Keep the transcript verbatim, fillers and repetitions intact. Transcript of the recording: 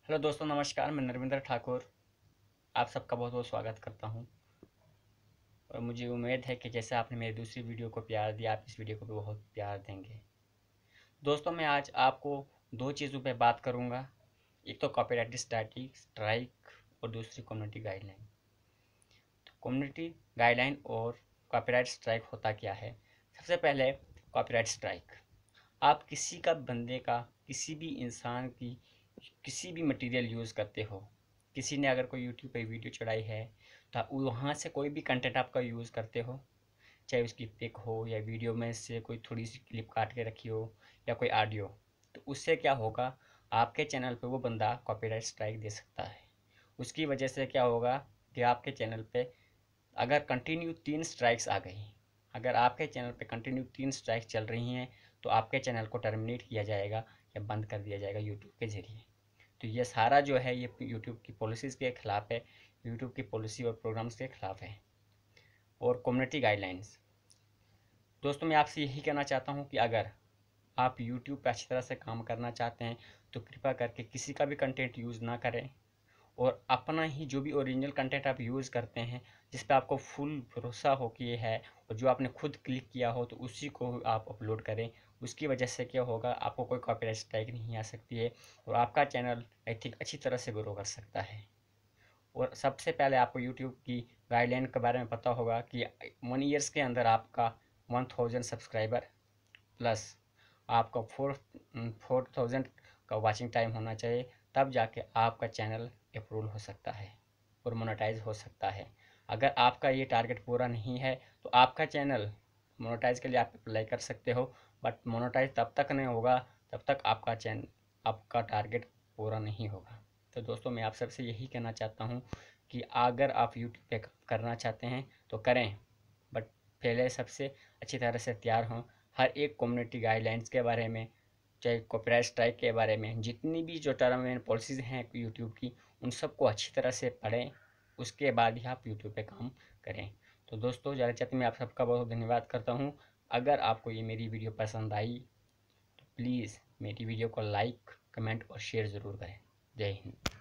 Hello दोस्तों, नमस्कार। मैं नरविंदर ठाकुर आप सबका बहुत बहुत स्वागत करता हूं। और मुझे उम्मीद है कि जैसे आपने मेरी दूसरी वीडियो को प्यार दिया, आप इस वीडियो को भी बहुत प्यार देंगे। दोस्तों, मैं आज आपको दो चीज़ों पे बात करूंगा। एक तो कॉपीराइट स्ट्राइक स्ट्राइक और दूसरी कम्युनिटी गाइडलाइन। तो कम्युनिटी गाइडलाइन और कॉपीराइट स्ट्राइक होता क्या है? सबसे पहले कॉपीराइट स्ट्राइक। आप किसी का बंदे का किसी भी इंसान की किसी भी मटेरियल यूज़ करते हो, किसी ने अगर कोई यूट्यूब पे वीडियो चढ़ाई है तो आप वहाँ से कोई भी कंटेंट आपका यूज़ करते हो, चाहे उसकी पिक हो या वीडियो में से कोई थोड़ी सी क्लिप काट के रखी हो या कोई ऑडियो, तो उससे क्या होगा, आपके चैनल पे वो बंदा कॉपीराइट स्ट्राइक दे सकता है। उसकी वजह से क्या होगा कि आपके चैनल पे अगर कंटिन्यू तीन स्ट्राइक्स आ गई, अगर आपके चैनल पे कंटिन्यू तीन स्ट्राइक्स चल रही हैं, तो आपके चैनल को टर्मिनेट किया जाएगा या बंद कर दिया जाएगा यूट्यूब के ज़रिए। तो ये सारा जो है ये यूट्यूब की पॉलिसीज़ के खिलाफ़ है, यूट्यूब की पॉलिसी और प्रोग्राम्स के खिलाफ़ है। और कम्युनिटी गाइडलाइंस, दोस्तों मैं आपसे यही कहना चाहता हूँ कि अगर आप यूट्यूब पर अच्छी तरह से काम करना चाहते हैं तो कृपया करके किसी का भी कंटेंट यूज़ ना करें, और अपना ही जो भी ओरिजिनल कंटेंट आप यूज़ करते हैं, जिस पे आपको फुल भरोसा हो कि ये है और जो आपने खुद क्लिक किया हो, तो उसी को आप अपलोड करें। उसकी वजह से क्या होगा, आपको कोई कॉपीराइट स्ट्राइक नहीं आ सकती है और आपका चैनल आई थिंक अच्छी तरह से ग्रो कर सकता है। और सबसे पहले आपको यूट्यूब की गाइडलाइन के बारे में पता होगा कि वन ईयर्स के अंदर आपका वन थाउजेंड सब्सक्राइबर प्लस आपका फोर फोर थाउजेंड का वॉचिंग टाइम होना चाहिए, तब जाके आपका चैनल अप्रूवल हो सकता है और मोनेटाइज हो सकता है। अगर आपका ये टारगेट पूरा नहीं है तो आपका चैनल मोनेटाइज के लिए आप अप्लाई कर सकते हो, बट मोनेटाइज तब तक नहीं होगा तब तक आपका चैनल आपका टारगेट पूरा नहीं होगा। तो दोस्तों मैं आप सबसे यही कहना चाहता हूँ कि अगर आप यूट्यूब पे करना चाहते हैं तो करें, बट पहले सबसे अच्छी तरह से तैयार हों। हर एक कम्युनिटी गाइडलाइंस के बारे में, चाहे कॉपीराइट स्ट्राइक के बारे में, जितनी भी जो टर्म एंड पॉलिसीज़ हैं यूट्यूब की, उन सबको अच्छी तरह से पढ़ें। उसके बाद ही आप यूट्यूब पे काम करें। तो दोस्तों ज़्यादा चाहते मैं आप सबका बहुत धन्यवाद करता हूँ। अगर आपको ये मेरी वीडियो पसंद आई तो प्लीज़ मेरी वीडियो को लाइक, कमेंट और शेयर ज़रूर करें। जय हिंद।